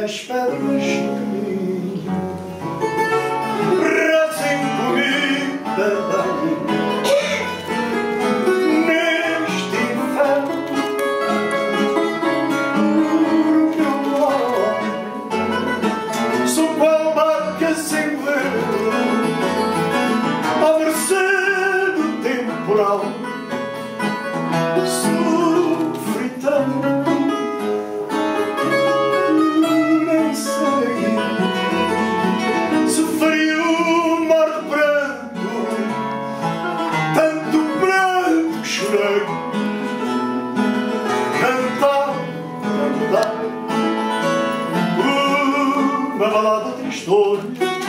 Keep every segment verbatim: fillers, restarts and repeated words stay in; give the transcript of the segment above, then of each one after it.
as pedras do caminho rezem comigo também neste inferno por meu nome. Sou qual barca sem governo à mercê do temporal. Sofri tanto, nem sei se faria o mar de branco, tanto branco que chorei. Cantar, cantar uma balada tristonha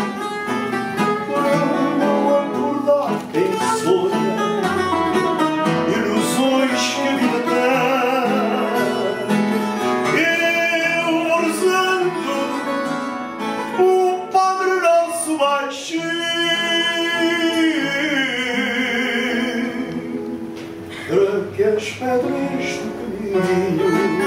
para não acordar quem sonha ilusões que a vida tem. Eu vou rezando o Padre Nosso baixinho para que as pedras do caminho